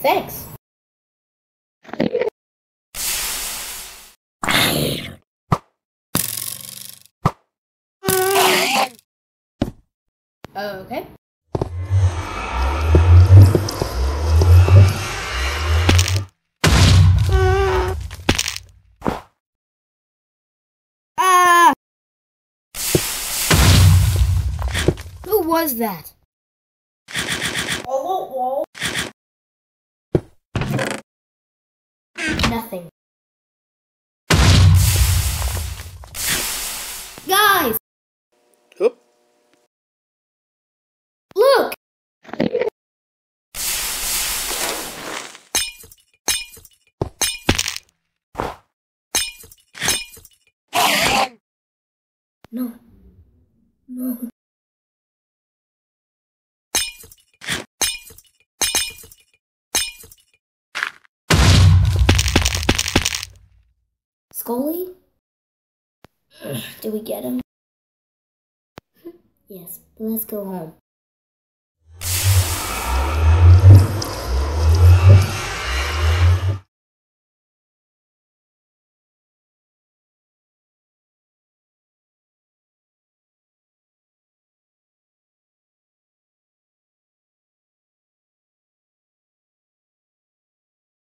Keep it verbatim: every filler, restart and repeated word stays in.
thanks. Okay. Ah! Who was that? Nothing. Guys! Oop. Look! No. No. Scully? Did we get him? Yes, but let's go home.